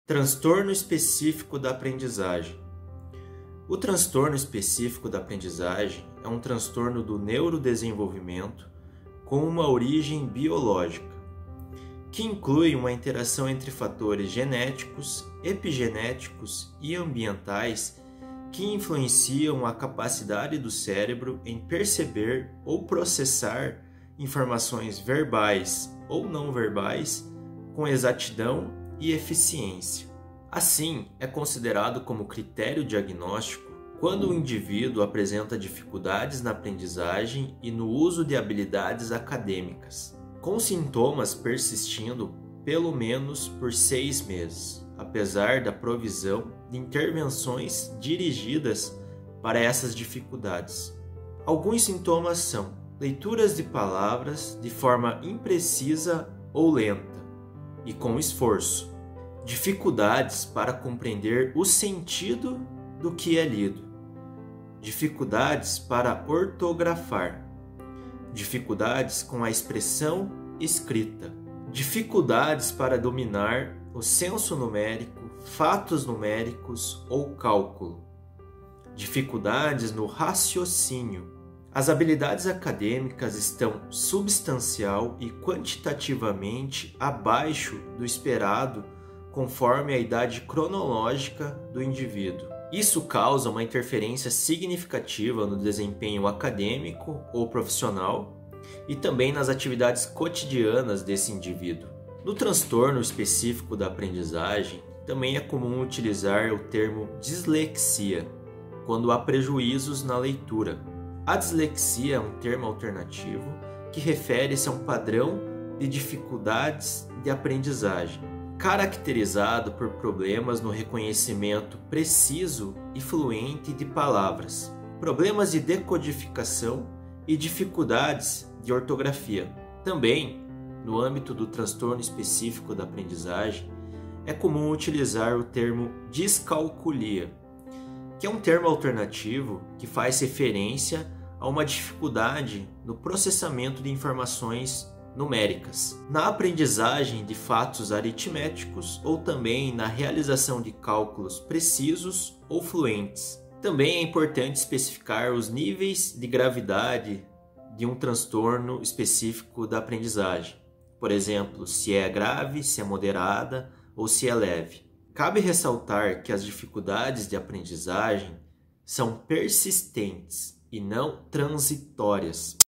Transtorno específico da aprendizagem. O transtorno específico da aprendizagem é um transtorno do neurodesenvolvimento com uma origem biológica, que inclui uma interação entre fatores genéticos, epigenéticos e ambientais que influenciam a capacidade do cérebro em perceber ou processar informações verbais ou não verbais com exatidão e eficiência. Assim, é considerado como critério diagnóstico quando o indivíduo apresenta dificuldades na aprendizagem e no uso de habilidades acadêmicas, com sintomas persistindo pelo menos por 6 meses, apesar da provisão de intervenções dirigidas para essas dificuldades. Alguns sintomas são leituras de palavras de forma imprecisa ou lenta e com esforço, dificuldades para compreender o sentido do que é lido, dificuldades para ortografar, dificuldades com a expressão escrita, dificuldades para dominar o senso numérico, fatos numéricos ou cálculo, dificuldades no raciocínio. As habilidades acadêmicas estão substancial e quantitativamente abaixo do esperado conforme a idade cronológica do indivíduo. Isso causa uma interferência significativa no desempenho acadêmico ou profissional e também nas atividades cotidianas desse indivíduo. No transtorno específico da aprendizagem, também é comum utilizar o termo dislexia, quando há prejuízos na leitura. A dislexia é um termo alternativo que refere-se a um padrão de dificuldades de aprendizagem, caracterizado por problemas no reconhecimento preciso e fluente de palavras, problemas de decodificação e dificuldades de ortografia. Também, no âmbito do transtorno específico da aprendizagem, é comum utilizar o termo discalculia, que é um termo alternativo que faz referência a uma dificuldade no processamento de informações numéricas, na aprendizagem de fatos aritméticos ou também na realização de cálculos precisos ou fluentes. Também é importante especificar os níveis de gravidade de um transtorno específico da aprendizagem. Por exemplo, se é grave, se é moderada ou se é leve. Cabe ressaltar que as dificuldades de aprendizagem são persistentes e não transitórias.